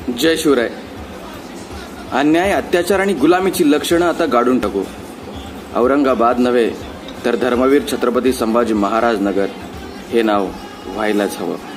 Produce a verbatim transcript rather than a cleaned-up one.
जय शिवराय. अन्याय, अत्याचार आणि गुलामीची लक्षणं आता गाडून टाकू. औरंगाबाद नव्हे तर धर्मवीर छत्रपती संभाजी महाराज नगर हे नाव व्हायलाच हवं.